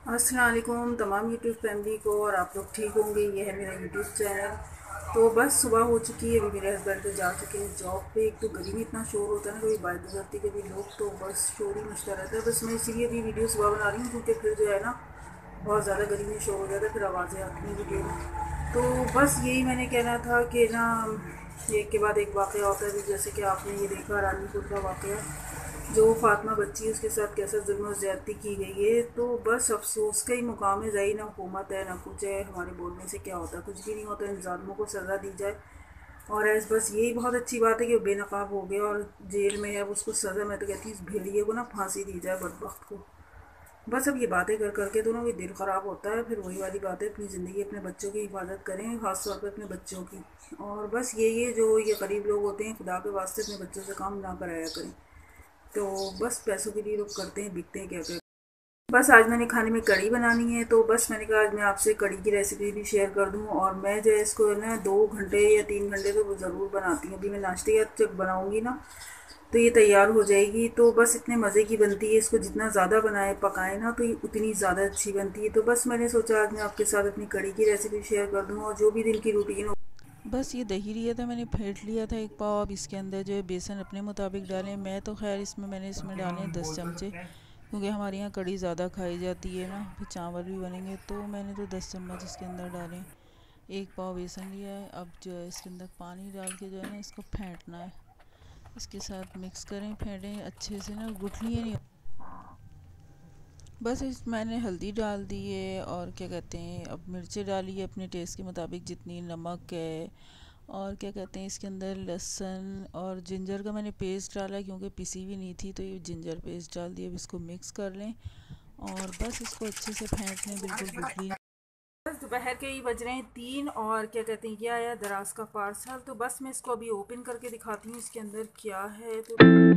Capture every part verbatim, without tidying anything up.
अस्सलाम वालेकुम तमाम यूट्यूब फैमिली को। और आप लोग ठीक होंगे। ये है मेरा यूट्यूब चैनल। तो बस सुबह हो चुकी है। अभी मेरे हस्बैंड तो जा चुके हैं जॉब पे। एक तो गली में इतना शोर होता है ना, कभी बाइक गुजरती कभी लोग, तो बस शोर ही मचता रहता है। बस मैं इसीलिए भी वीडियो सुबह बना रही हूँ क्योंकि फिर जो है ना बहुत ज़्यादा गली में शोर हो जाता है, फिर आवाज़ें आती हैं वीडियो में। तो बस यही मैंने कहना था कि ना एक के बाद एक वाक़या होता है। जैसे कि आपने ये देखा रानीपुर का वाक़या, जो फातिमा बच्ची उसके साथ कैसा जुल्म और ज़्यादती की गई है। तो बस अफसोस का ही मुकाम है। ज़ाही ना हुकूमत है ना कुछ है, हमारे बोलने से क्या होता है, कुछ भी नहीं होता। इन ज़ालिमों को सज़ा दी जाए। और ऐस बस यही बहुत अच्छी बात है कि वो बेनकाब हो गया और जेल में है। अब उसको सज़ा, मैं तो कहती हूँ इस भेड़िए को ना फांसी दी जाए बदबख्त को। बस अब ये बातें कर करके तो ना ये दिल ख़राब होता है। फिर वही वाली बात है, अपनी ज़िंदगी अपने बच्चों की हिफाजत करें, ख़ास तौर पे अपने बच्चों की। और बस यही है, जो ये गरीब लोग होते हैं खुदा के वास्ते अपने बच्चों से काम ना कराया करें। तो बस पैसों के लिए लोग करते हैं, बिकते हैं क्या क्या। बस आज मैंने खाने में कढ़ी बनानी है, तो बस मैंने कहा आज मैं आपसे कढ़ी की रेसिपी भी शेयर कर दूं। और मैं जो है इसको है ना दो घंटे या तीन घंटे तो वो ज़रूर बनाती हूँ। अभी मैं नाश्ते या जब बनाऊँगी ना तो ये तैयार हो जाएगी। तो बस इतने मज़े की बनती है, इसको जितना ज़्यादा बनाए पकाए ना तो ये उतनी ज़्यादा अच्छी बनती है। तो बस मैंने सोचा आज मैं आपके साथ अपनी कढ़ी की रेसिपी शेयर कर दूँ। और जो भी दिन की रूटीन हो, बस ये दही लिया था मैंने, फेंट लिया था एक पाव। अब इसके अंदर जो है बेसन अपने मुताबिक डालें। मैं तो खैर इसमें मैंने इसमें डाले हैं दस चमचे, क्योंकि हमारे यहाँ कढ़ी ज़्यादा खाई जाती है ना, फिर चावल भी बनेंगे, तो मैंने तो दस चम्मच इसके अंदर डालें। एक पाव बेसन लिया है। अब जो है इसके अंदर पानी डाल के जो है ना इसको फेंटना है। इसके साथ मिक्स करें, फेंटें अच्छे से ना, गुठलियाँ नहीं। बस इस मैंने हल्दी डाल दी है और क्या कहते हैं, अब मिर्चें डाली है अपने टेस्ट के मुताबिक जितनी, नमक है। और क्या कहते हैं इसके अंदर लहसुन और जिंजर का मैंने पेस्ट डाला है, क्योंकि पिसी हुई नहीं थी तो ये जिंजर पेस्ट डाल दिया। अब इसको मिक्स कर लें और बस इसको अच्छे से फेंट लें, बिल्कुल गुठली। बस दोपहर के ही बज रहे हैं तीन। और क्या कहते हैं, ये आया दराज का पार्सल। तो बस मैं इसको अभी ओपन करके दिखाती हूँ इसके अंदर क्या है। तो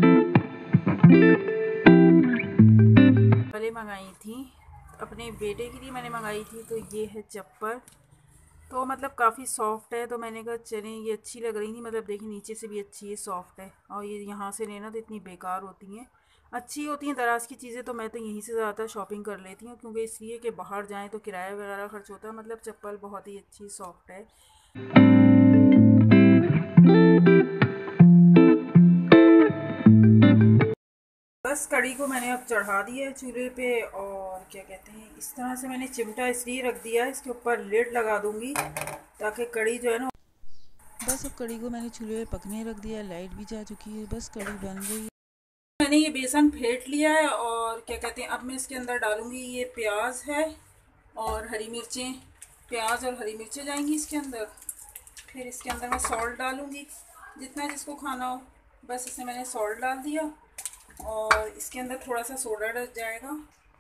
पहले मंगाई थी अपने बेटे के लिए, मैंने मंगाई थी। तो ये है चप्पल, तो मतलब काफ़ी सॉफ्ट है। तो मैंने कहा चलें, ये अच्छी लग रही थी, मतलब देखिए नीचे से भी अच्छी है, सॉफ्ट है। और ये यहाँ से लेना तो इतनी बेकार होती हैं, अच्छी होती हैं दराज की चीज़ें। तो मैं तो यहीं से ज़्यादातर शॉपिंग कर लेती हूँ, क्योंकि इसलिए कि बाहर जाएँ तो किराया वगैरह खर्च होता है। मतलब चप्पल बहुत ही अच्छी सॉफ्ट है। बस कढ़ी को मैंने अब चढ़ा दिया है चूल्हे पे। और क्या कहते हैं, इस तरह से मैंने चिमटा इसलिए रख दिया है, इसके ऊपर लिड लगा दूंगी ताकि कढ़ी जो है ना। बस अब कढ़ी को मैंने चूल्हे पे पकने रख दिया, लाइट भी जा चुकी है, बस कढ़ी बन गई है। मैंने ये बेसन फेंट लिया है। और क्या कहते हैं, अब मैं इसके अंदर डालूंगी, ये प्याज है और हरी मिर्चें। प्याज और हरी मिर्चें जाएंगी इसके अंदर। फिर इसके अंदर मैं सॉल्ट डालूंगी, जितना जिसको खाना हो। बस इसमें मैंने सॉल्ट डाल दिया। और इसके अंदर थोड़ा सा सोडा डल जाएगा।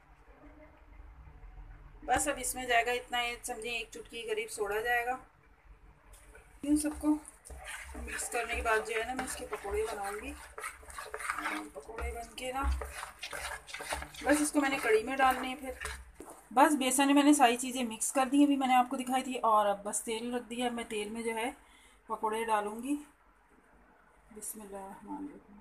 बस अब इसमें जाएगा इतना, ये समझिए एक चुटकी के करीब सोडा जाएगा। इन सबको मिक्स करने के बाद जो है ना मैं इसके पकौड़े बनाऊंगी। पकौड़े बन के ना बस इसको मैंने कढ़ी में डालने हैं। फिर बस बेसन में मैंने सारी चीज़ें मिक्स कर दी, अभी मैंने आपको दिखाई थी। और अब बस तेल रख दिया। मैं तेल में जो है पकौड़े डालूंगी। बिस्मिल्लाहिर्रहमानिर्रहीम।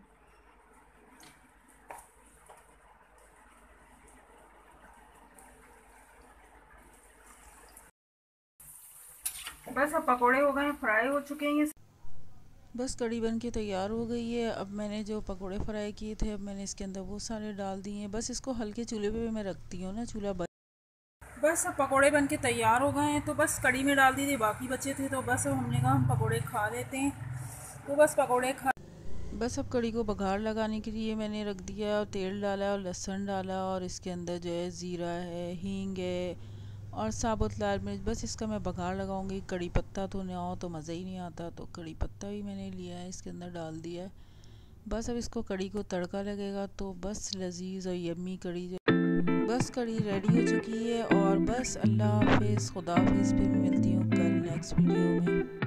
बस अब पकौड़े हो गए, फ्राई हो चुके हैं ये। बस कढ़ी बन के तैयार हो गई है। अब मैंने जो पकोड़े फ्राई किए थे, अब मैंने इसके अंदर वो सारे डाल दिए हैं। बस इसको हल्के चूल्हे पे मैं रखती हूँ ना, चूल्हा। बस अब पकोड़े बन के तैयार हो गए हैं। तो बस कढ़ी में डाल दी थी, बाकी बचे थे तो बस अब हमने कहा हम पकोड़े खा लेते हैं। तो बस पकोड़े खा। बस अब कढ़ी को बघार लगाने के लिए मैंने रख दिया, और तेल डाला और लहसुन डाला, और इसके अंदर जो है ज़ीरा है, हींग है और साबुत लाल मिर्च। बस इसका मैं बघार लगाऊंगी। कड़ी पत्ता तो ना हो तो मज़ा ही नहीं आता, तो कड़ी पत्ता भी मैंने लिया है, इसके अंदर डाल दिया है। बस अब इसको कड़ी को तड़का लगेगा, तो बस लजीज और यम्मी कड़ी जो, बस कड़ी रेडी हो चुकी है। और बस अल्लाह हाफिज़, खुदा हाफिज़। फिर मिलती हूँ कल नेक्स्ट वीडियो में।